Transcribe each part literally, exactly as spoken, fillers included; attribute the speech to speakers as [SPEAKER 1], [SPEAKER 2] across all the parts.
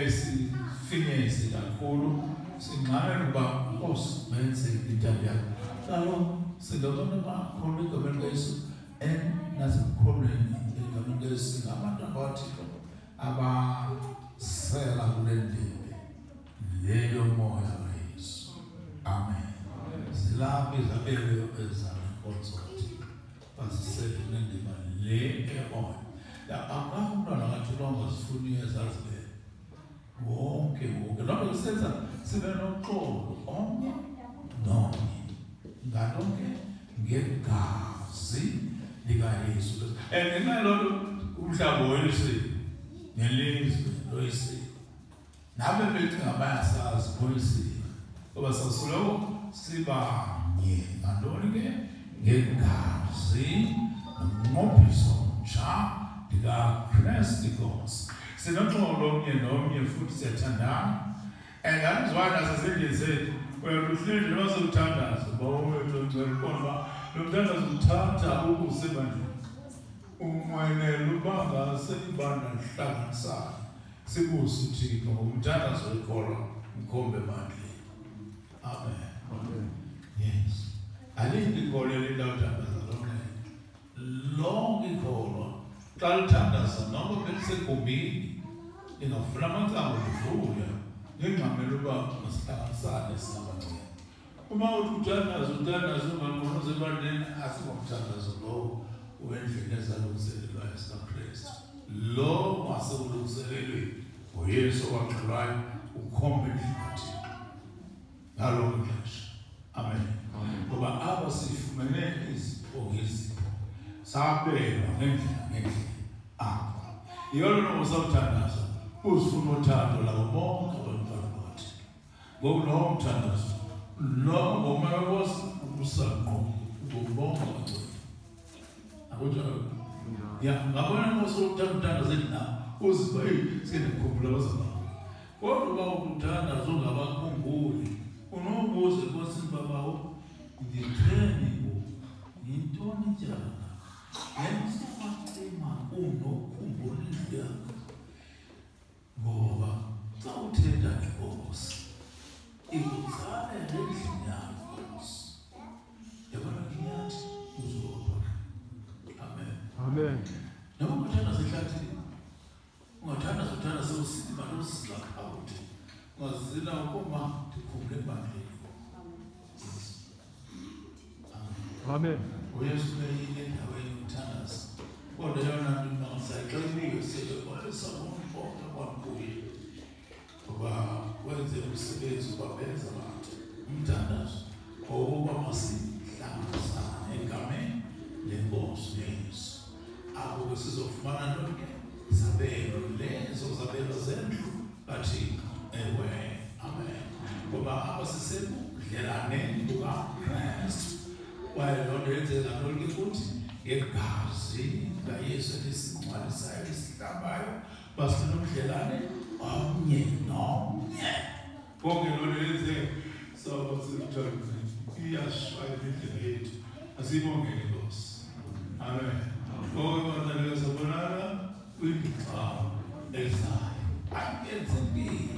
[SPEAKER 1] sifinyeze kakhulu sinqale ukuba Nkosi benze intando yakho. Kaloku singabona abakhona egameni likaYesu nasemkholweni egameni likaYesu singabantu abathixo abasela kule ndebe leyo moya kaYesu. Amen. Zilapha izabelo ezizala inkonzo basisele kule ndebe le emoya. Akakho umntwana kaThixo ongazifuni ezazibe wonke wonke. Loo nto isenza sibe noxolo omnye nomnye ngalonke ngegazi likaYesu Kristu. Ngenxa yaloo nto umhlaba woyisile nelizwe loyisile nabe becinga bayasazi boyisile ngoba sasoloko sibanye ngantoni ke ngegazi nomnqophiso mtsha likaKristu Inkosi. Sinoxolo omnye nomnye futhi siyathandana engazwana sasendlini zethu wena uhleli nozothandaza bawethu ngicela lo mthandazo uthatha ukusebandleni umwenele ubanga selibanda lihlanganisana sibuze uThixo ngomthandazo wekholwa mkhombe emandleni. Amen. Amen. Yes. Alindi ikholelo lawuthandaza lonke lonke ikholwa xa lithandaza noma belisegumbini lingavula amancamu livule ngengxamelo uba masihlanganisane singabantu. Uma uthi uthandaza uthandaza unganqonozi ebandleni asingomthandazo lowo wendlela ezalungiselelwayo sikaKristu. Lo wasekulungiselelwe nguYesu owaxhelwayo ukhombe endlini ngalo xesha. Amen. Ngoba aba sifumene izipho ngezipho sabelwa ngendlela ngendlela apha. Yilo nto usawuthandaza uzifuna uthando labo bonke abantwana bathi. Ngoku lowo mthandazo lo ngomoya wosi ubusanqo ubonke abantwana. Akunjalo? Ya ngabona Nkosi ukuthandaza na uziba hey sikukhumbula bazalwane. Kodwa ba ukuthandaza ungabakhumbuli unobuze Nkosi babawo ngitheni bo ngintoni njana yemsifacima unokhumbula yakho ngoba xa uthetha ngeNkosi ikuzale endlini yakho Nkosi yabona ngiyathi uzoba. Amen. Amen. Noma ungathandaza ehlathini ungathandaza uthandaza usisi bantu usila khawuthi ungazila ukoma ndikhumbule ebandleni. Amen. uYesu uyile endaweni yokuthandaza kodwa yona nto nangisayixeliwe sebekwalisa umfoka kwakuye ngoba wenze umsebenzi ubabeza abantu umthandazo ngoba masihlanganisane egameni leNkosi Yesu. Abo sizofumana ntonke izabelo lezo zabelo zendlu kaThixo. Ewe. Amen. Ngoba aba sisebudlelaneni bukaKristu kwaye loo nto yenzeka ntonke futhi ngegazi likaYesu elisigcwalisayo elisihlambayo basinomdlelane omnye nomnye. Konke loo nto yenzeka sawuba sikuthanda iyashaya indlela yethu asibongele Nkosi. Amen. Konke kwenzeka sabonana kwilixa elizayo angenzeki.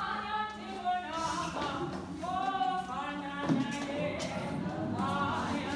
[SPEAKER 2] I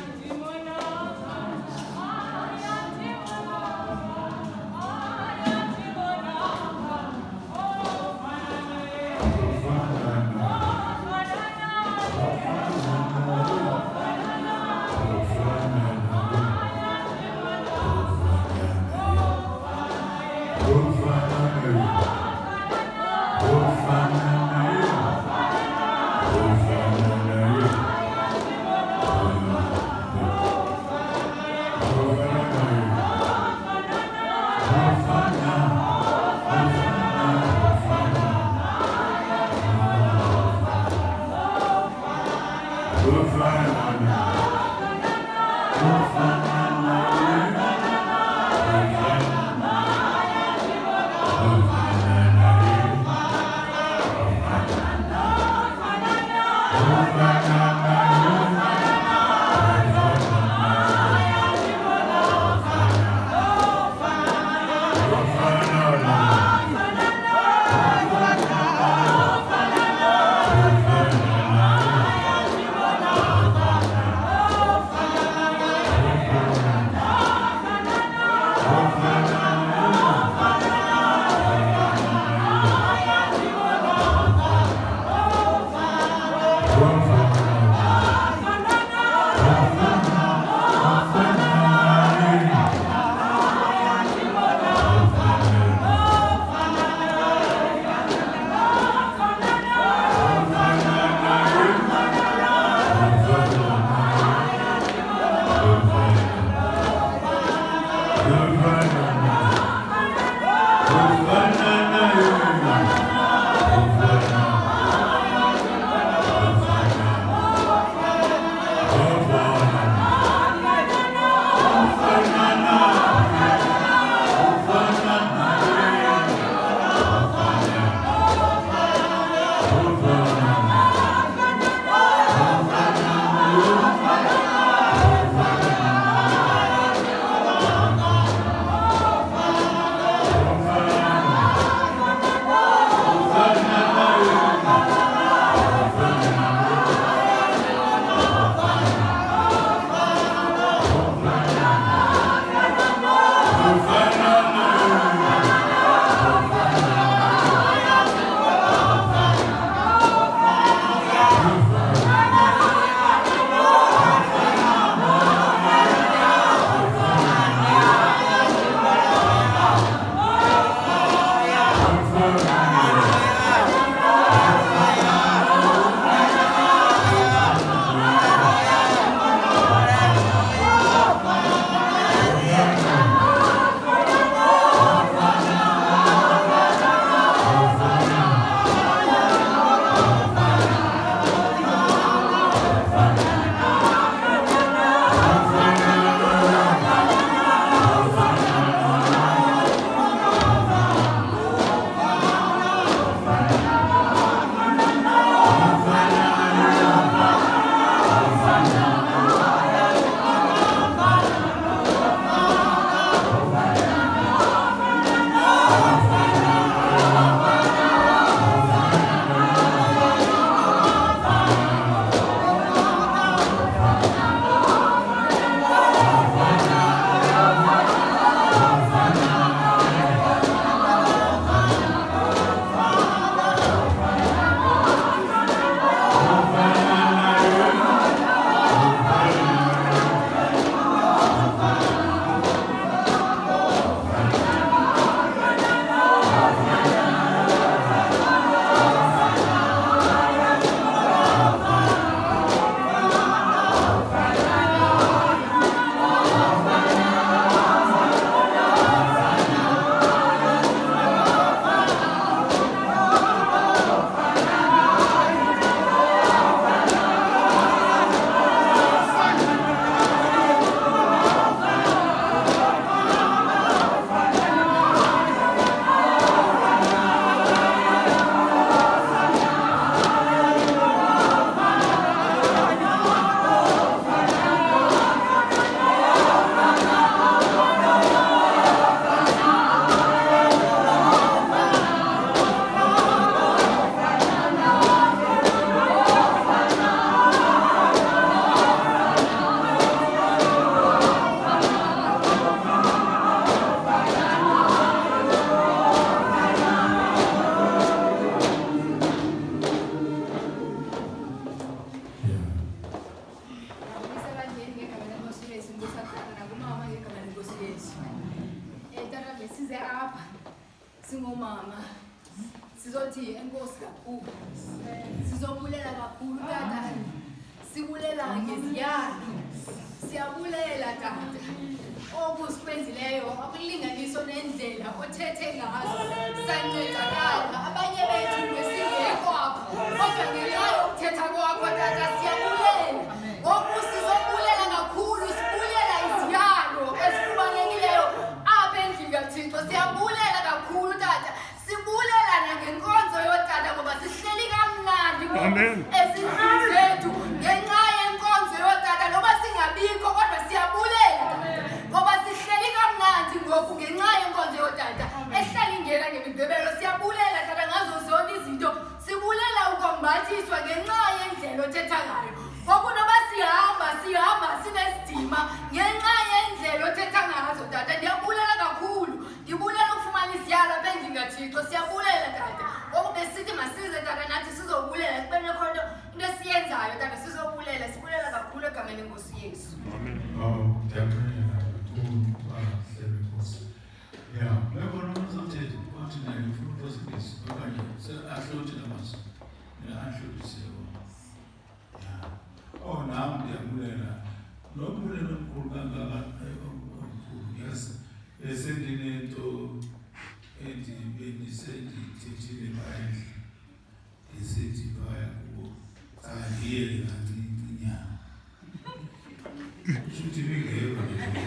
[SPEAKER 2] singomama sizothi enkosi kakhulu sizobulela kakhulu tata sibulela ngeziyalo siyabulela tata okusikwenzileyo akulinganiso nendlela othethe ngazo sancedakala abanye bethu besingekho apha kodwa ngenxa yokuthetha kwakho tata siyabulela ngoku sizobulela kakhulu sibulela iziyalo ezifumanekileyo apha endlini kaThixo siyabulela kakhulu tata sibulela nangenkonzo yotata ngoba sihleli kamnandi ezindlini zethu ngenxa yenkonzo yotata noba singabikho kodwa siyabulela ngoba sihleli kamnandi ngoku ngenxa yenkonzo yotata ehlala ingena ngemigqibelo siyabulela tata ngazo zonke izinto sibulela ukwambathiswa ngenxa yendlela othetha ngayo ngoku noba sihamba sihamba sinesidima ngenxa yendlela othetha ngazo tata ndiyabulela kakhulu ndibulela ukufumana iziyalo apha endlini kaThixo siyabulela tata ngoku besithi masize tata nathi sizobulela kube nekho nto into esiyenzayo tata sizobulela sibulela kakhulu egameni lenkosi Yesu.
[SPEAKER 1] Oh, ndiyabulela kakhulu basebenkosi. Yeah, lebona umzothethe ukuthi naye ufuna ukusebenzisa okanye se-ahloti namazwi. Ne-ahlotise wona. Yeah. Oh, nami ndiyabulela. Nobulelo omkhulu kangaka omkhulu, yes. Esendinento ethi benisendithethile bayendle. Isithi phaya kubo. Angiyeli kancinci nyama. Kushuthi bengekho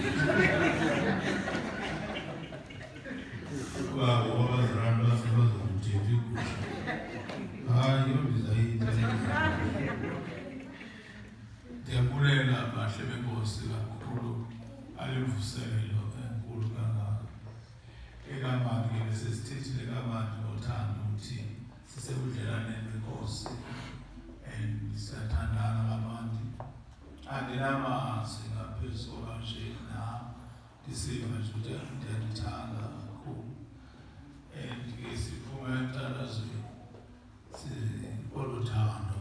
[SPEAKER 1] ubaba wabazalwane basebazokuthetha ikudla. Hayi yondizayita. Ndiyabulela bahle benkosi kakhulu alimvuselelo enkulu kangaka. Ekamandi ke besesithethile kamandi ngothando ukuthi sisebudlelaneni benkosi and siyathandana kamandi. Andinamazwi ngaphezu koba nje na ndisiva nje ukuthi ndiyalithanda kakhulu and ke siphuma emthandazweni oluthando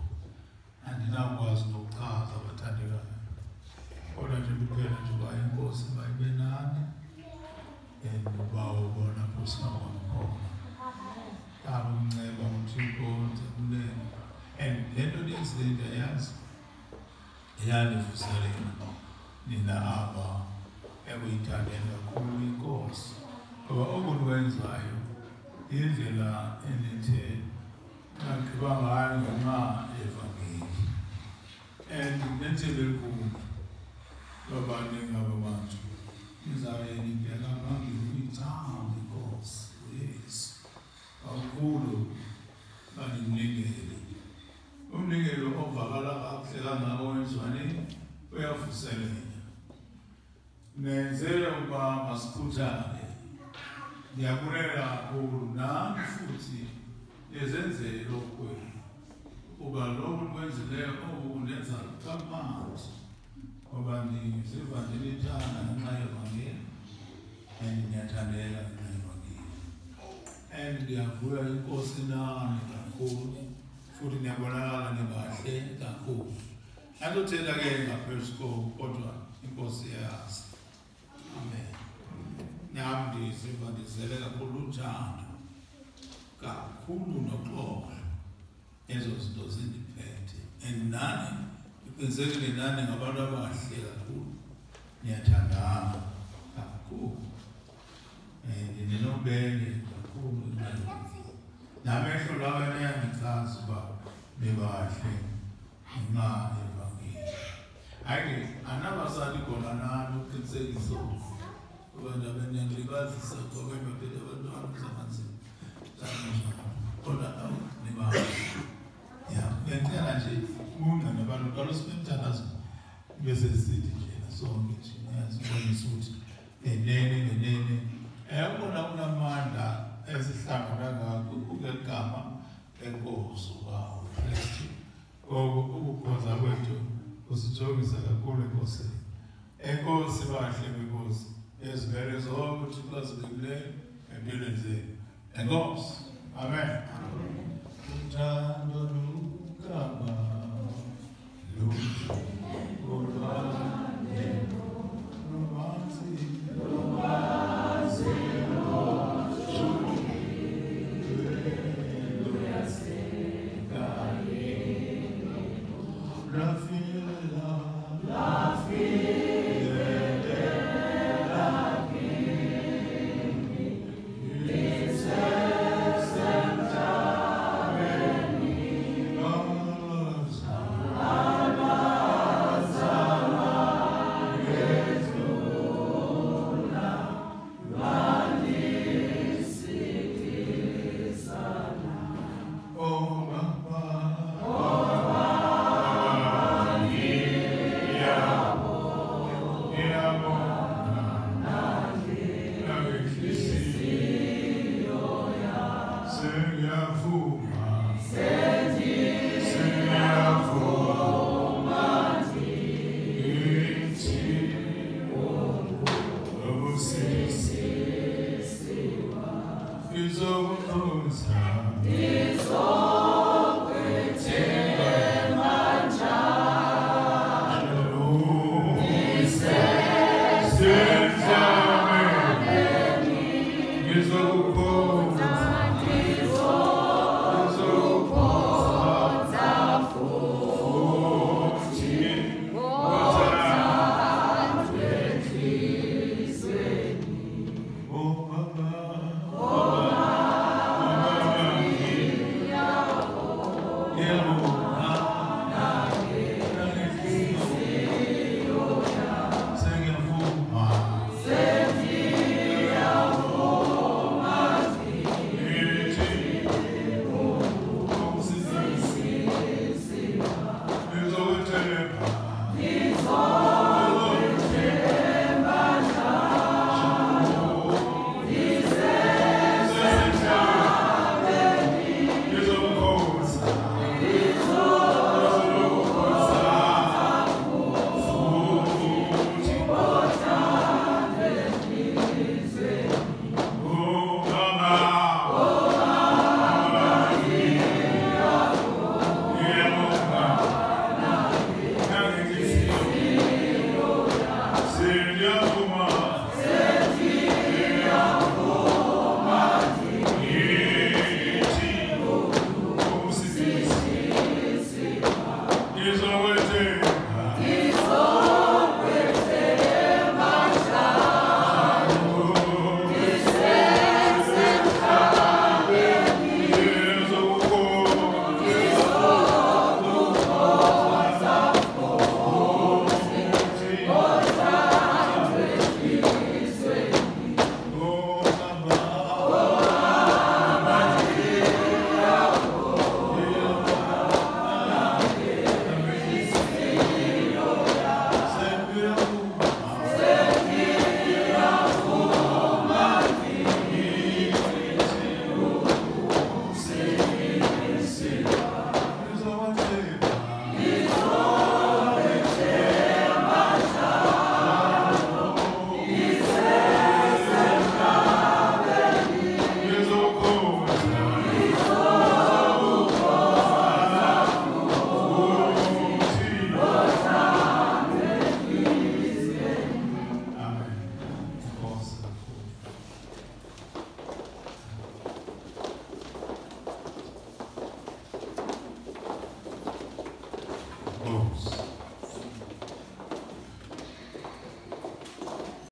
[SPEAKER 1] andinakwazi nokuchaza abathandekayo kodwa nje kuphela nje uba inkosi mayibe nani and ubawubona phosingabona khona kabo unceba uthixo ndiyabulela and le nto ndiyenzile ndiyayazi eyanivuselela nina aba ekuyithandeni kakhulu inkosi ngoba okuniwenzayo indlela enithe nakhiba ngayo ngenxa evangeli and nethemba elikhulu loba ningaba bantu nizabe nibheka phambili kuyithanda inkosi uyesu kakhulu banimnikele umnikelo ovakala kakuhle kangako wenziwaneni uyavuselela nenzele ukuba masikhuthale ndiyabulela kakhulu nami futhi ezenzele lokweni uba lokhu kwenzileyo okundenza kamandi ngoba ndiziva ndilithanda ngenxa yevangeli and ndiyathandeka ngenxa yevangeli and ndiyavuya inkosi nami kakhulu futhi niyabonakala nibahle kakhulu andothetha ke ngaphezu kodwa inkosi yazi amen nami ndiziva ndizele kakhulu uthando kakhulu noxolo ezo zinto zindiphethe and nani iqinisekile nani ngabantu abahle kakhulu niyathandana kakhulu and ninobele kakhulu namehlo lawo ayandichaza uba bebahle ngenxa yevangeli hayi anabazali khona nani uqinisekiso abantu abenyangelibazisa ngoba baphethe abantwana zamanzini kodwa nibahle ya ngiyacela nje unga nabantu kalosibemthandazo bese sithi njena sonke nje niyazibonisa ukuthi enene ngenene eyabona kunamandla esihlangana ngakho ukegama enkosi wawo Kristu ukukhoza kwethu usijongisa kakhulu enkosi enkosi bahle benkosi ezivele zonke ukuthi kwazibekileyo empilweni zenu enkosi amen uthando